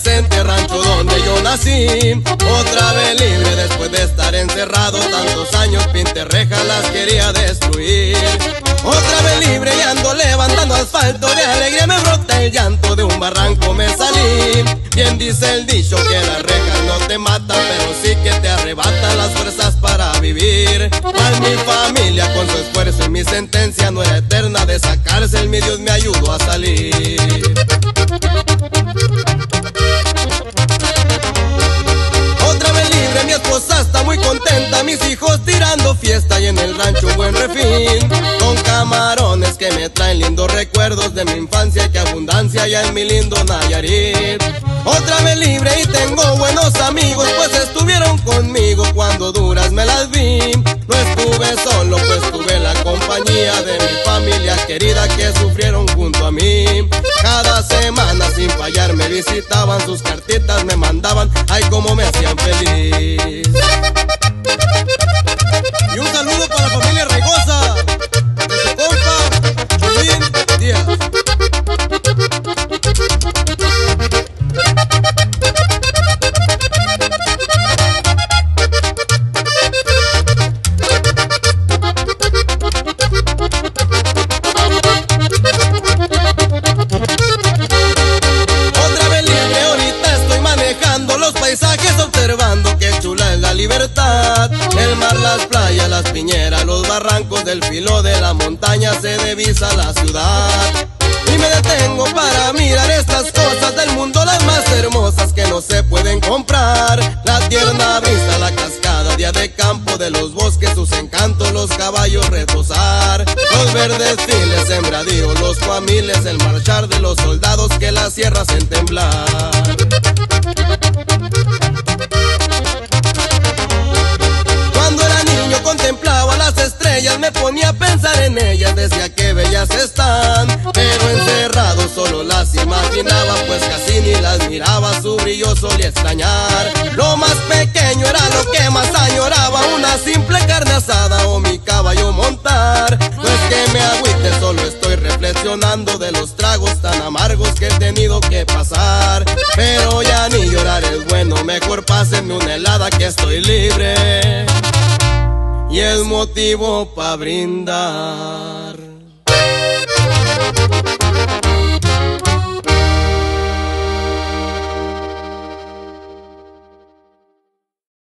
Vicente, rancho donde yo nací. Otra vez libre después de estar encerrado tantos años, pinté rejas, las quería destruir. Otra vez libre y ando levantando asfalto, de alegría me brota el llanto, de un barranco me salí. Bien dice el dicho que las rejas no te matan, pero sí que te arrebatan las fuerzas para vivir. Mal mi familia con su esfuerzo y mi sentencia no era eterna, de esa cárcel mi Dios me ayudó a salir. Otra vez libre, mi esposa está muy contenta, mis hijos tirando fiesta y en el rancho un buen refín, con camarones que me traen lindos recuerdos de mi infancia y que abundancia ya en mi lindo Nayarit. Otra vez libre y tengo buenos amigos, pues estuvieron conmigo cuando duras me las vi. No estuve solo, pues tuve la compañía de mi familia querida que sufrieron junto a mí. Cada semana sin fallar me visitaban, sus cartitas me mandaban, ay cómo me hacían feliz. Y un saludo para la familia Raigosa, de su compa Chulín Díaz. Observando qué chula es la libertad, el mar, las playas, las piñeras, los barrancos, del filo de la montaña se divisa la ciudad. Y me detengo para mirar estas cosas del mundo, las más hermosas que no se pueden comprar. La tierna brisa, la cascada, día de campo, de los bosques, sus encantos, los caballos retozar, los verdes files, sembradíos, los cuamiles, el marchar de los soldados que la sierra hacen temblar. Contemplaba las estrellas, me ponía a pensar en ellas, decía que bellas están, pero encerrado solo las imaginaba, pues casi ni las miraba, su brillo solía extrañar. Lo más pequeño era lo que más añoraba, una simple carne asada o mi caballo montar. No es que me agüite, solo estoy reflexionando de los tragos tan amargos que he tenido que pasar. Pero ya ni llorar es bueno, mejor pásenme una helada que estoy libre y es motivo pa' brindar.